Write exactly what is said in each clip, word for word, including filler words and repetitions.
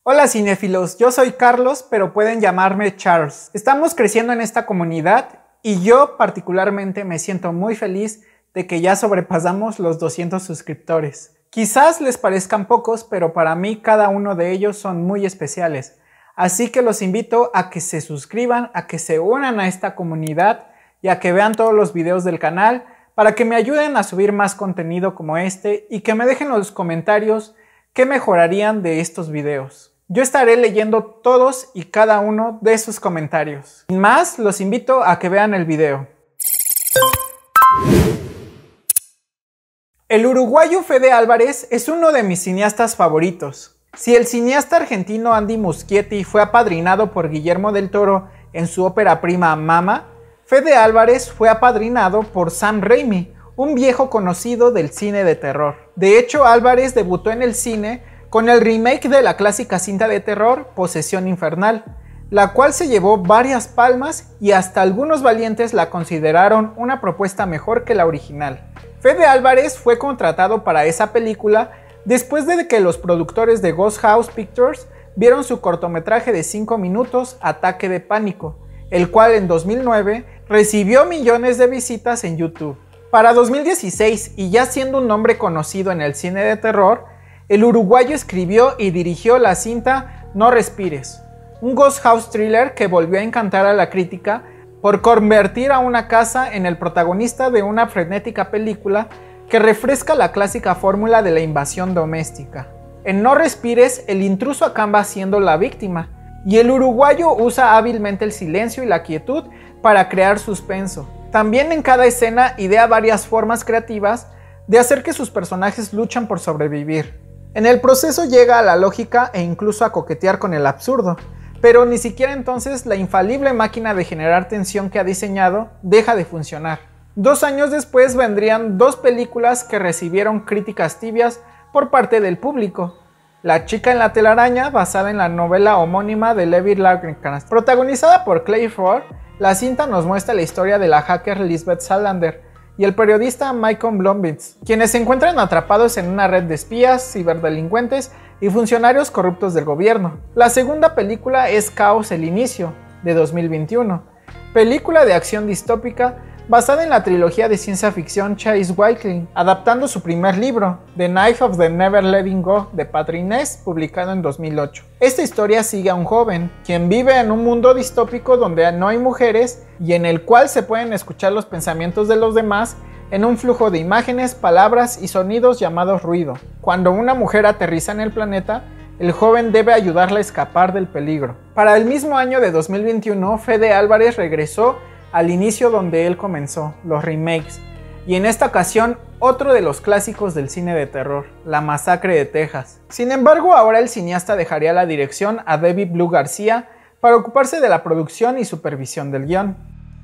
Hola cinéfilos, yo soy Carlos, pero pueden llamarme Charles. Estamos creciendo en esta comunidad y yo particularmente me siento muy feliz de que ya sobrepasamos los doscientos suscriptores. Quizás les parezcan pocos, pero para mí cada uno de ellos son muy especiales. Así que los invito a que se suscriban, a que se unan a esta comunidad y a que vean todos los videos del canal para que me ayuden a subir más contenido como este y que me dejen en los comentarios qué mejorarían de estos videos. Yo estaré leyendo todos y cada uno de sus comentarios. Sin más, los invito a que vean el video. El uruguayo Fede Álvarez es uno de mis cineastas favoritos. Si el cineasta argentino Andy Muschietti fue apadrinado por Guillermo del Toro en su ópera prima Mama, Fede Álvarez fue apadrinado por Sam Raimi, un viejo conocido del cine de terror. De hecho, Álvarez debutó en el cine con el remake de la clásica cinta de terror Posesión Infernal, la cual se llevó varias palmas y hasta algunos valientes la consideraron una propuesta mejor que la original. Fede Álvarez fue contratado para esa película después de que los productores de Ghost House Pictures vieron su cortometraje de cinco minutos Ataque de Pánico, el cual en dos mil nueve recibió millones de visitas en YouTube. Para dos mil dieciséis, y ya siendo un nombre conocido en el cine de terror, el uruguayo escribió y dirigió la cinta No Respires, un ghost house thriller que volvió a encantar a la crítica por convertir a una casa en el protagonista de una frenética película que refresca la clásica fórmula de la invasión doméstica. En No Respires, el intruso acaba siendo la víctima, y el uruguayo usa hábilmente el silencio y la quietud para crear suspenso. También en cada escena idea varias formas creativas de hacer que sus personajes luchan por sobrevivir. En el proceso llega a la lógica e incluso a coquetear con el absurdo, pero ni siquiera entonces la infalible máquina de generar tensión que ha diseñado deja de funcionar. Dos años después vendrían dos películas que recibieron críticas tibias por parte del público. La chica en la telaraña, basada en la novela homónima de Levi Lagercrantz. Protagonizada por Clay Ford, la cinta nos muestra la historia de la hacker Lisbeth Salander y el periodista Michael Blomwitz, quienes se encuentran atrapados en una red de espías, ciberdelincuentes y funcionarios corruptos del gobierno. La segunda película es Caos el Inicio, de dos mil veintiuno, película de acción distópica basada en la trilogía de ciencia ficción Chase Wiley, adaptando su primer libro, The Knife of the Never Letting Go, de Patrick Ness, publicado en dos mil ocho. Esta historia sigue a un joven, quien vive en un mundo distópico donde no hay mujeres y en el cual se pueden escuchar los pensamientos de los demás en un flujo de imágenes, palabras y sonidos llamados ruido. Cuando una mujer aterriza en el planeta, el joven debe ayudarla a escapar del peligro. Para el mismo año de dos mil veintiuno, Fede Álvarez regresó al inicio donde él comenzó, los remakes, y en esta ocasión otro de los clásicos del cine de terror, La Masacre de Texas. Sin embargo, ahora el cineasta dejaría la dirección a David Blue García para ocuparse de la producción y supervisión del guión.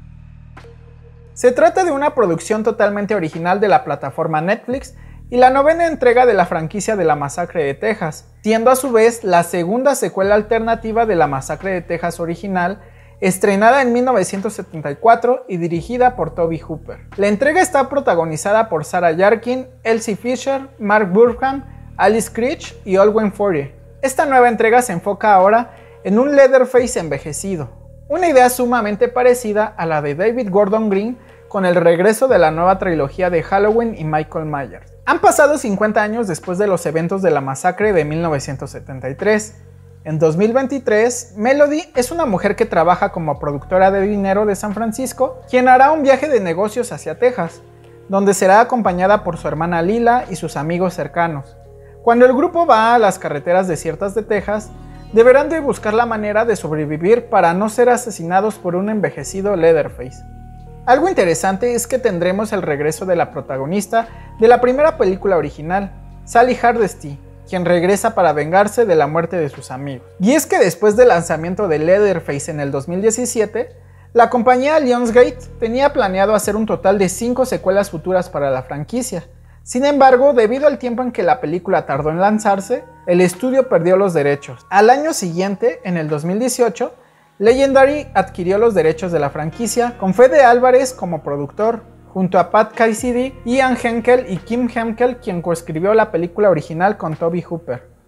Se trata de una producción totalmente original de la plataforma Netflix y la novena entrega de la franquicia de La Masacre de Texas, siendo a su vez la segunda secuela alternativa de La Masacre de Texas original, estrenada en mil novecientos setenta y cuatro y dirigida por Tobe Hooper. La entrega está protagonizada por Sarah Jarkin, Elsie Fisher, Mark Burkham, Alice Creech y Owen Fourier. Esta nueva entrega se enfoca ahora en un Leatherface envejecido, una idea sumamente parecida a la de David Gordon Green con el regreso de la nueva trilogía de Halloween y Michael Myers. Han pasado cincuenta años después de los eventos de la masacre de mil novecientos setenta y tres. En dos mil veintitrés, Melody es una mujer que trabaja como productora de dinero de San Francisco, quien hará un viaje de negocios hacia Texas, donde será acompañada por su hermana Lila y sus amigos cercanos. Cuando el grupo va a las carreteras desiertas de Texas, deberán de buscar la manera de sobrevivir para no ser asesinados por un envejecido Leatherface. Algo interesante es que tendremos el regreso de la protagonista de la primera película original, Sally Hardesty, quien regresa para vengarse de la muerte de sus amigos. Y es que después del lanzamiento de Leatherface en el dos mil diecisiete, la compañía Lionsgate tenía planeado hacer un total de cinco secuelas futuras para la franquicia. Sin embargo, debido al tiempo en que la película tardó en lanzarse, el estudio perdió los derechos. Al año siguiente, en el dos mil dieciocho, Legendary adquirió los derechos de la franquicia con Fede Álvarez como productor, junto a Pat Cassidy, Ian Henkel y Kim Henkel, quien coescribió la película original con Tobe Hooper.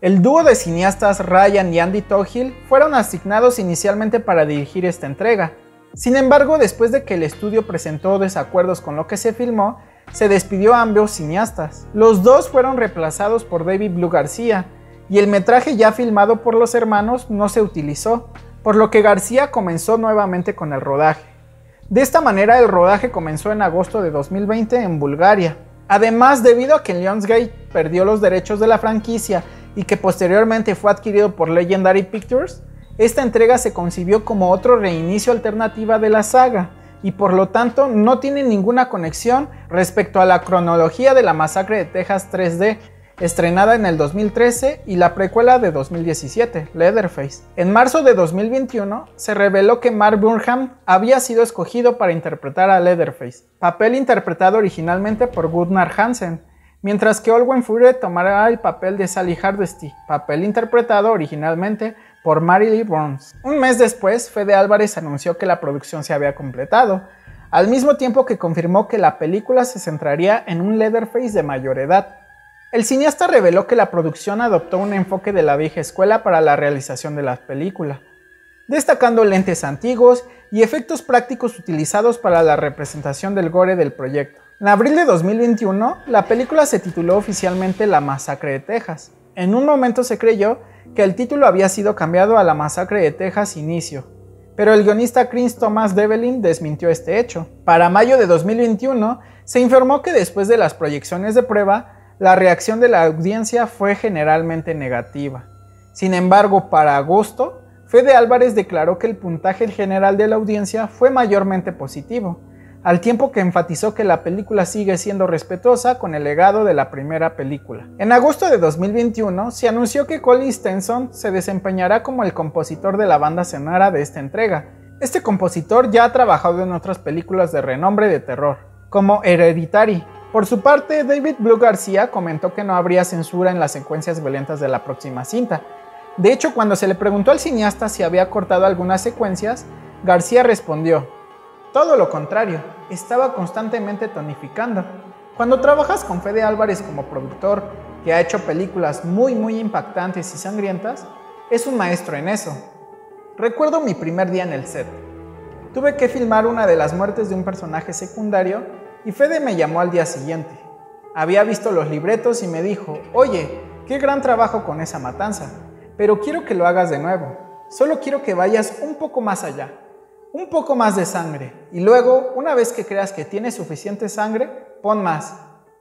El dúo de cineastas Ryan y Andy Tohill fueron asignados inicialmente para dirigir esta entrega. Sin embargo, después de que el estudio presentó desacuerdos con lo que se filmó, se despidió a ambos cineastas. Los dos fueron reemplazados por David Blue García, y el metraje ya filmado por los hermanos no se utilizó, por lo que García comenzó nuevamente con el rodaje. De esta manera, el rodaje comenzó en agosto de dos mil veinte en Bulgaria. Además, debido a que Lionsgate perdió los derechos de la franquicia y que posteriormente fue adquirido por Legendary Pictures, esta entrega se concibió como otro reinicio alternativa de la saga, y por lo tanto no tiene ninguna conexión respecto a la cronología de la Masacre de Texas tres D, estrenada en el dos mil trece, y la precuela de dos mil diecisiete, Leatherface. En marzo de dos mil veintiuno se reveló que Mark Burnham había sido escogido para interpretar a Leatherface, papel interpretado originalmente por Gunnar Hansen, mientras que Olwen Fure tomará el papel de Sally Hardesty, papel interpretado originalmente por Mary Lee Burns. Un mes después, Fede Álvarez anunció que la producción se había completado, al mismo tiempo que confirmó que la película se centraría en un Leatherface de mayor edad. El cineasta reveló que la producción adoptó un enfoque de la vieja escuela para la realización de la película, destacando lentes antiguos y efectos prácticos utilizados para la representación del gore del proyecto. En abril de dos mil veintiuno, la película se tituló oficialmente La Masacre de Texas. En un momento se creyó que el título había sido cambiado a La Masacre de Texas Inicio, pero el guionista Chris Thomas Devlin desmintió este hecho. Para mayo de dos mil veintiuno, se informó que después de las proyecciones de prueba, la reacción de la audiencia fue generalmente negativa. Sin embargo, para agosto, Fede Álvarez declaró que el puntaje general de la audiencia fue mayormente positivo, al tiempo que enfatizó que la película sigue siendo respetuosa con el legado de la primera película. En agosto de dos mil veintiuno se anunció que Colin Stenson se desempeñará como el compositor de la banda sonora de esta entrega. Este compositor ya ha trabajado en otras películas de renombre de terror, como Hereditary. Por su parte, David Blue García comentó que no habría censura en las secuencias violentas de la próxima cinta. De hecho, cuando se le preguntó al cineasta si había cortado algunas secuencias, García respondió: todo lo contrario, estaba constantemente tonificando. Cuando trabajas con Fede Álvarez como productor, que ha hecho películas muy muy impactantes y sangrientas, es un maestro en eso. Recuerdo mi primer día en el set. Tuve que filmar una de las muertes de un personaje secundario y Fede me llamó al día siguiente. Había visto los libretos y me dijo: oye, qué gran trabajo con esa matanza, pero quiero que lo hagas de nuevo. Solo quiero que vayas un poco más allá. Un poco más de sangre, y luego, una vez que creas que tienes suficiente sangre, pon más.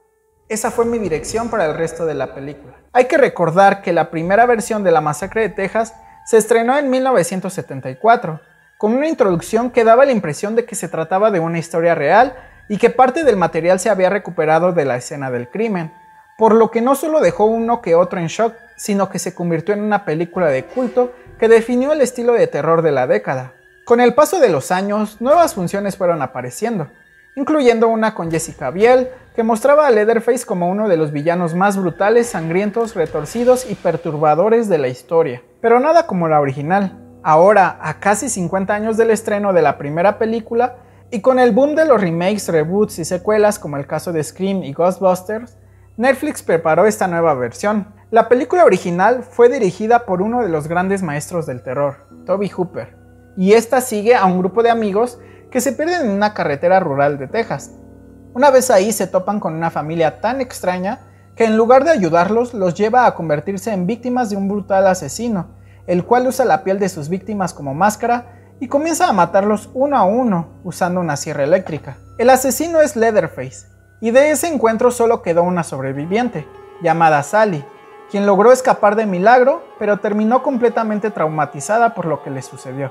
Esa fue mi dirección para el resto de la película. Hay que recordar que la primera versión de La Masacre de Texas se estrenó en mil novecientos setenta y cuatro, con una introducción que daba la impresión de que se trataba de una historia real y que parte del material se había recuperado de la escena del crimen, por lo que no solo dejó uno que otro en shock, sino que se convirtió en una película de culto que definió el estilo de terror de la década. Con el paso de los años, nuevas funciones fueron apareciendo, incluyendo una con Jessica Biel, que mostraba a Leatherface como uno de los villanos más brutales, sangrientos, retorcidos y perturbadores de la historia. Pero nada como la original. Ahora, a casi cincuenta años del estreno de la primera película, y con el boom de los remakes, reboots y secuelas como el caso de Scream y Ghostbusters, Netflix preparó esta nueva versión. La película original fue dirigida por uno de los grandes maestros del terror, Tobe Hooper, y esta sigue a un grupo de amigos que se pierden en una carretera rural de Texas. Una vez ahí se topan con una familia tan extraña que en lugar de ayudarlos los lleva a convertirse en víctimas de un brutal asesino, el cual usa la piel de sus víctimas como máscara y comienza a matarlos uno a uno usando una sierra eléctrica. El asesino es Leatherface, y de ese encuentro solo quedó una sobreviviente, llamada Sally, quien logró escapar de milagro, pero terminó completamente traumatizada por lo que le sucedió.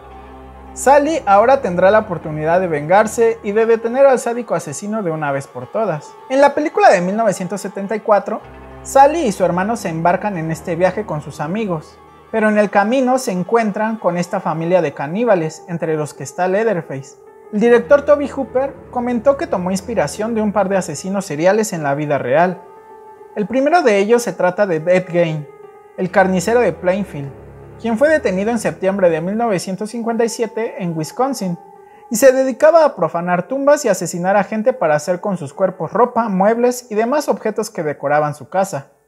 Sally ahora tendrá la oportunidad de vengarse y de detener al sádico asesino de una vez por todas. En la película de mil novecientos setenta y cuatro, Sally y su hermano se embarcan en este viaje con sus amigos, pero en el camino se encuentran con esta familia de caníbales, entre los que está Leatherface. El director Tobe Hooper comentó que tomó inspiración de un par de asesinos seriales en la vida real. El primero de ellos se trata de Ed Gein, el carnicero de Plainfield, quien fue detenido en septiembre de mil novecientos cincuenta y siete en Wisconsin, y se dedicaba a profanar tumbas y asesinar a gente para hacer con sus cuerpos ropa, muebles y demás objetos que decoraban su casa.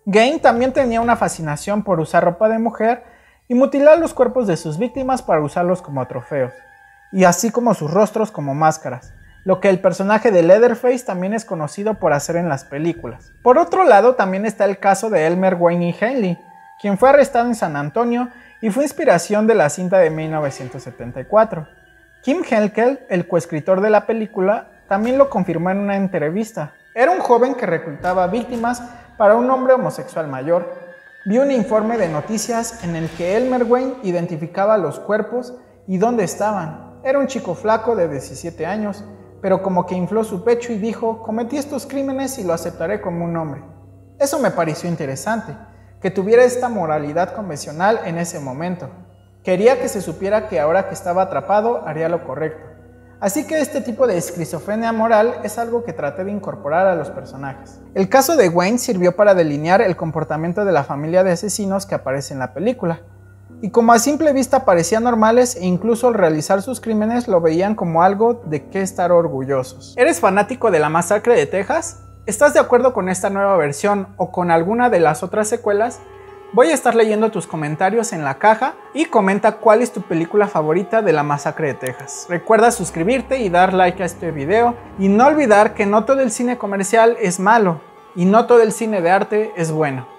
Gain también tenía una fascinación por usar ropa de mujer y mutilar los cuerpos de sus víctimas para usarlos como trofeos, y así como sus rostros como máscaras, lo que el personaje de Leatherface también es conocido por hacer en las películas. Por otro lado, también está el caso de Elmer Wayne E. Henley, quien fue arrestado en San Antonio y fue inspiración de la cinta de mil novecientos setenta y cuatro. Kim Henkel, el coescritor de la película, también lo confirmó en una entrevista. Era un joven que reclutaba víctimas para un hombre homosexual mayor. Vi un informe de noticias en el que Elmer Wayne identificaba los cuerpos y dónde estaban. Era un chico flaco de diecisiete años, pero como que infló su pecho y dijo: cometí estos crímenes y lo aceptaré como un hombre. Eso me pareció interesante, que tuviera esta moralidad convencional en ese momento. Quería que se supiera que ahora que estaba atrapado haría lo correcto. Así que este tipo de esquizofrenia moral es algo que traté de incorporar a los personajes. El caso de Wayne sirvió para delinear el comportamiento de la familia de asesinos que aparece en la película. Y como a simple vista parecían normales e incluso al realizar sus crímenes lo veían como algo de qué estar orgullosos. ¿Eres fanático de La Masacre de Texas? ¿Estás de acuerdo con esta nueva versión o con alguna de las otras secuelas? Voy a estar leyendo tus comentarios en la caja y comenta cuál es tu película favorita de La Masacre de Texas. Recuerda suscribirte y dar like a este video y no olvidar que no todo el cine comercial es malo y no todo el cine de arte es bueno.